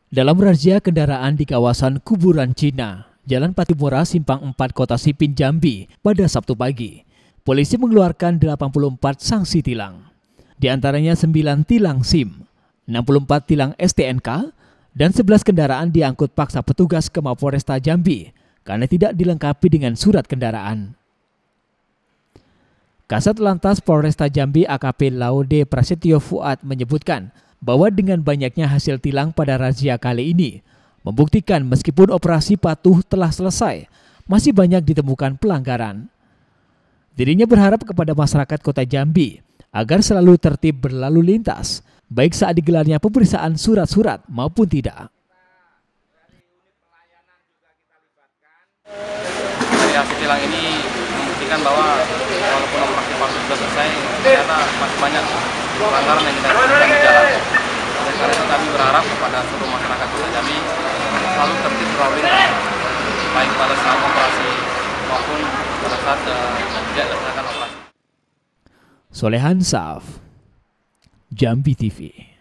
Dalam razia kendaraan di kawasan Kuburan Cina, Jalan Patimura, Simpang 4, Kota Sipin, Jambi pada Sabtu pagi, polisi mengeluarkan 84 sanksi tilang. Di antaranya 9 tilang SIM, 64 tilang STNK, dan 11 kendaraan diangkut paksa petugas ke Mapolresta Jambi karena tidak dilengkapi dengan surat kendaraan. Kasat Lantas Polresta Jambi AKP Laude Prasetyo Fuad menyebutkan bahwa dengan banyaknya hasil tilang pada razia kali ini, membuktikan meskipun operasi patuh telah selesai, masih banyak ditemukan pelanggaran. Dirinya berharap kepada masyarakat Kota Jambi agar selalu tertib berlalu lintas, baik saat digelarnya pemeriksaan surat-surat maupun tidak. Dari hasil tilang ini membuktikan bahwa walaupun operasi patuh sudah selesai, ternyata masih banyak pelanggaran yang kita lakukan di jalan. Oleh karena itu kami berharap kepada seluruh masyarakat Kota Jambi selalu tertib berlalu lintas, baik pada saat operasi maupun pada saat tidak dilaksanakan operasi. Solehan Saf, Jambi TV.